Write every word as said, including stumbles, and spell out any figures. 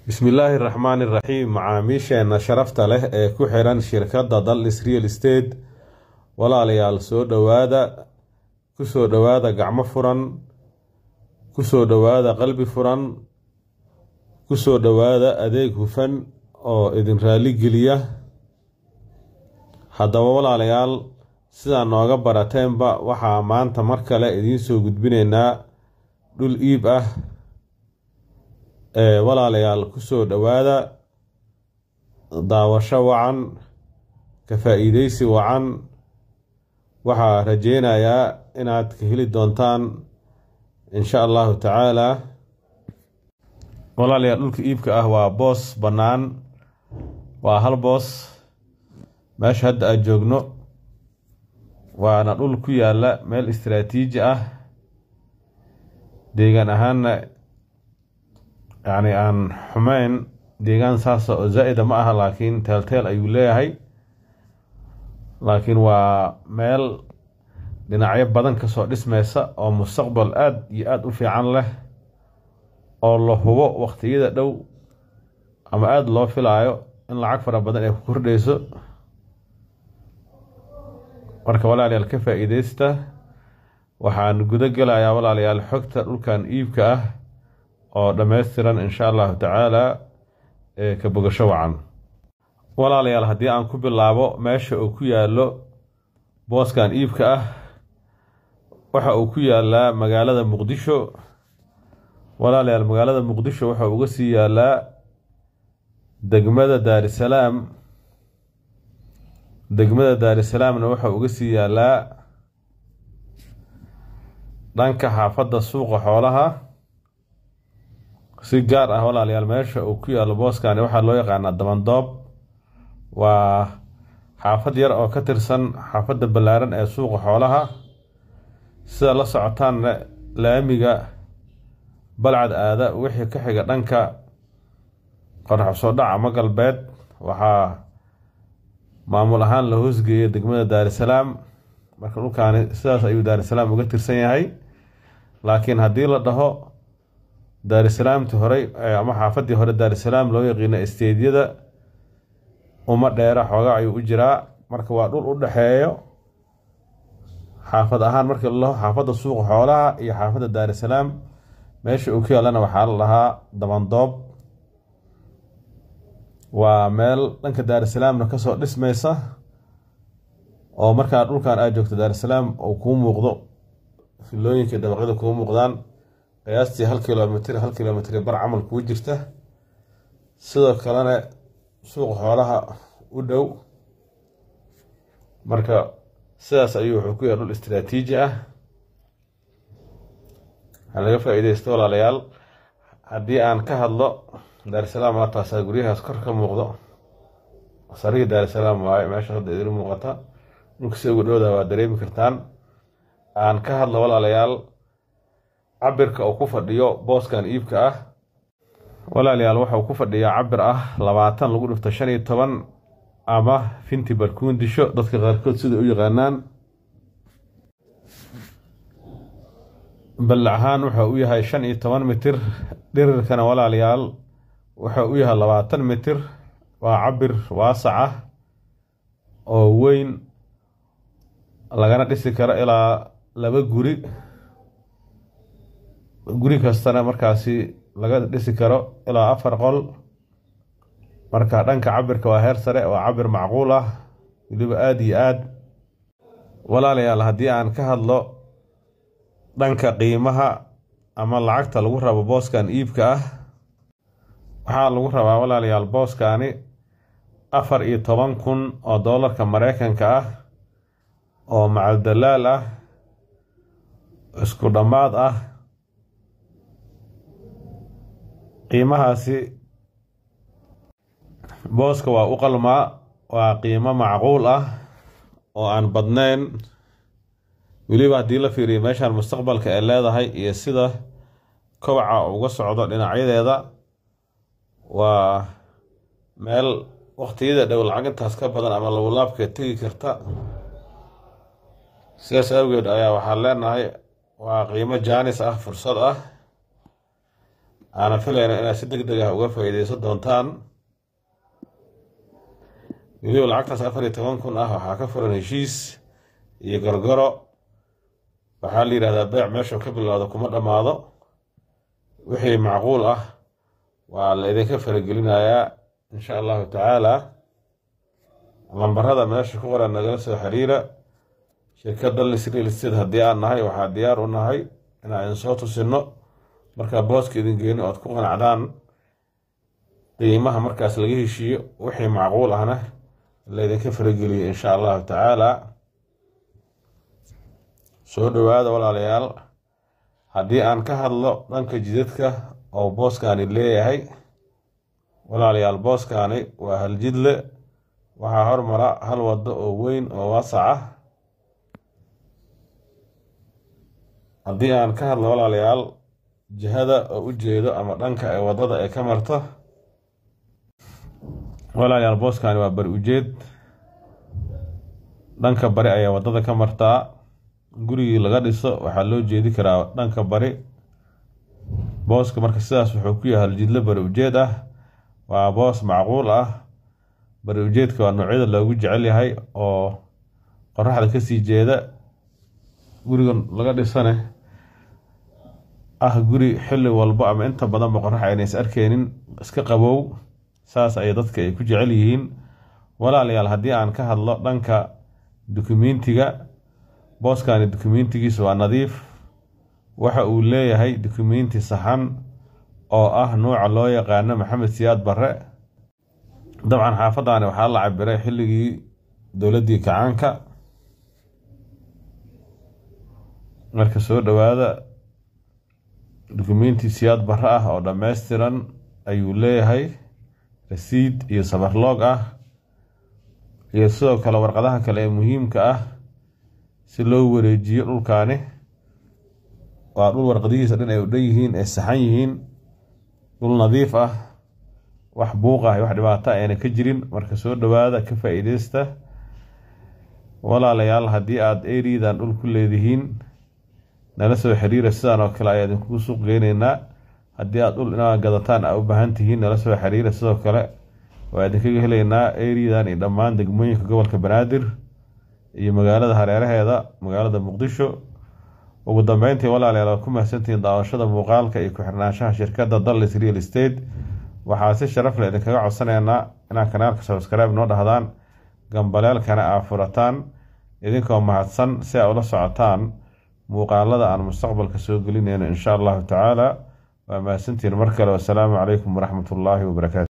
بسم الله الرحمن الرحيم. معاميشنا شرفت له ku xiran shirkadda Dallis Real Estate. walaalayaal soo dhawaada ku soo dhawaada gacmo furan, ku soo dhawaada qalbi furan, ku soo dhawaada adeeg hufan oo idin raali geliya. haddaba walaalayaal sida nooga barateenba waxaa maanta mar kale idin soo gudbinaynaa dhul iib ah. ee walaalayaal ku soo dhawaada daawasho wacan, ka faa'iideysi wacan. waxaa rajeynayaa inaad ka heli doontaan insha allahu tacaala. walaalayaal dhulka iibka ah waa boos bannaan, waa hal boos meesha hadda aan joogno, waana dhul ku yaala meel istiraatiiji ah, deegaan ahaanna يعني عن حمين ديغان ساسا زائدة ما أها، لكن تالتال أيو ليهي. لكن وميل لنعيب بدن كسو اسميسا أو مستقبل آد يآد وفي عن له أو الله هو وقت يدا دو أما آد الله في العيو إن العكفر بدن يكور ديسو وركا ولا علي الكفة إيديستا وحان قدقل يا ولا علي الحكتة كان إيبك أه oo dhameystiran insha Allah taala ee ka bogasho wacan. walaalayaal haddii aan ku bilaabo meesha uu ku yaalo booskan iibka ah, waxa uu ku yaalaa magaalada Muqdisho. walaalayaal magaalada Muqdisho waxa uu uga sii yaalaa degmada Dar es Salaam. degmada Dar es Salaamna waxa uu uga sii yaalaa dhanka xaafadda suuqa xoolaha. si gaar ah walaalayaal meesha uu ku yaalo booskani waxaa loo yaqaanaa Damandoob. waa xaafad yar oo ka tirsan xaafadda ballaaran ee suuqa xoolaha. sida la socotaan laamiga balcad aada wixii ka xiga dhanka qorax soo dhaca ama galbeed waxaa maamul ahaan la hoosgeeyay degmada Dar es Salaam. marka dhulkaani sidaas ayuu Dar es Salaam uga tirsan yahay. laakiin haddii la dhaho Dar es Salaam hore ama xaafadii hore Dar es Salaam loo yaqaan isteediyada uma dheera xoogaa ayuu u jiraa. marka waa dhul u dhaxeeyo xaafad ahaan markii la xaafadda suuqa xoolaha iyo xaafadda Dar es Salaam. meesha uu ku yaalana waxaa la lahaa Damandoob. waa meel dhanka Dar es Salaamna ka soo dhismaysa oo markaa dhulkan aad joogto Dar es Salaam oo ku muuqdo filooyinka dabaqyada ku muuqdaan qiyaastii hal kiiloomitir hal kiiloomitir bar camal ku jirta. sidoo kalena suuq xoolaha u dhow. marka sidaas ayuu wuxuu ku yahay dhul istiraatiiji ah. waxaa laga faa'iideysto walaalayaal haddii aan ka hadlo Dar es Salaam waa taasaa guryahaas kor ka muuqdo. sarigii Dar es Salaam waaye meesha hadda idin muuqata. dhulka si ugu dhowda waa dareemi kartaan. aan ka hadlo walaalayaal cabirka uu ku fadhiyo booskan iibka ah. walaalayaal waxa uu ku fadhiyaa cabir ah labaatan lagu dhufto shan iyo toban ama finti barkuundisho dadka qaarkood sida u yaqaanaan. bal ahaan waxa uu yahay shan iyo toban mitir. dhirirkana walaalayaal waxa uu yahay labaatan mitir. waa cabir waasac ah oo weyn, lagana dhisi karo ilaa laba guri. guri kastana markaasi laga dhisi karo ilaa afar qol. marka dhanka cabirka waa heer sare, waa cabir macquul ah weliba aad iyo aad. walaalayaal haddii aan ka hadlo dhanka qiimaha ama lacagta lagu rabo booskan iibka ah, waxaa lagu rabaa walaalayaal booskani afar iyo toban kun oo doolarka Mareykanka ah oo macal dalaal ah, isku dhammaad ah. qiimahaasi booska waa u qalmaa, waa qiimo macquul ah oo aan badnayn. weliba haddii la fiiriyo meeshaan mustaqbalka ay leedahay iyo sida kobaca uga socdo dhinacyadeeda, waa meel waqtiyada dhow lacag intaas ka badan ama lagu laabka tegi karta. sidaas awgeed ayaa waxaan leenahay waa qiimo jaanis ah, fursad ah. أنا فعلا أنا سدق دقة وقفة إذا صدقتان يقول العقد سافر يتوان كن أهو حكفر نشيس يقرقرأ وحالي هذا بيع ماشي قبل هذا كم ماذا وحي معقول أه وعلى إذا كفر قلنا يا إن شاء الله تعالى المنبر هذا ماشي كورا نجلس حريرة شركة دل سري الاستيد هديار نهاي وحد ديار ونهاي أنا إنصات السنة مركب بوس كذا جينا أتكون عدان قيمها مركز لقيه شيء وحي معقول أنا اللي إذا كفر قلي إن شاء الله تعالى سود هذا ولا ليال هدي أن كهلا لانك جدتك أو بوس كان اللي هي ولا ليال بوس كان وهالجدل وهار مرا هل وضع وين وواسعة هدي أن كهلا ولا ليال جهada oo u jeedo ama dhanka ay wadada ay ka marto walaalayaal booskani waa bari ujeed dhanka bari ayaa wadada ka martaa gurigii laga dhiso waxa loo jeedi karaa dhanka bari booska marka sidaas wuxuu ku yahay jidle bari ujeed ah waa boos macquul ah bari ujeedka waa noocyada loogu jecel yahay oo qoraxda ka sii jeeda gurigan laga dhisane ah guri xilli walba ama inta badan qorax ay is arkeenin iska qabow saas ay dadka ay ku jecel yihiin walaalayaal hadii aan ka hadlo dhanka dokumentiga booskani dokumentigiisu waa nadiif waxa uu leeyahay dokumenti saxan oo ah nooca loo yaqaan Maxamed Siyaad Barre dabcan xaafadani waxa la cabiray xilligii dawladii kacaanka marka soo dhawaada dokumenti Siyaad Barre ah oo dhameystiran ayuu leeyahay rasiid iyo sabar log ah iyo sidoo kale warqadaha kale ee muhiimka ah si loo wareejiyo dhulkaani waa dhul warqadihiisa dhan ay u dheeyihiin ee saxan yihiin dhul nadiif ah wax buuq ah wax dhibaato ah aan ka jirin marka soo dhawaada ka faa'iideysta walaalayaal hadii aad eeridan dhul ku leedihiin nala soo xiriira sidaan oo kale ayaan ku suuq geenaynaa hadii aad dhul inaad gadataan u baahan tihiin nala soo xiriira sidoo kale waa idinkaga helaynaa eeridan iyo dhammaan degmooyinka gobolka Banaadir iyo magaalada hareeraheeda magaalada Muqdisho ugu dambeyntii walaalayaal ku mahadsantiin daawashada muuqaalka iyo ku xirnaanshaha shirkadda Dallas Real Estate waxaa si sharaf leh idinkaga codsanaynaa inaad kanaalka subscribe noo dhahdaan gambaleelkana aad furataan idinkoo mahadsan si aad ula socotaan muuqaalada aan mustaqbalka soo gelinayno insha Allah taala wa ma santiin markale wa salaamu alaykum wa rahmatullahi wa barakatuh.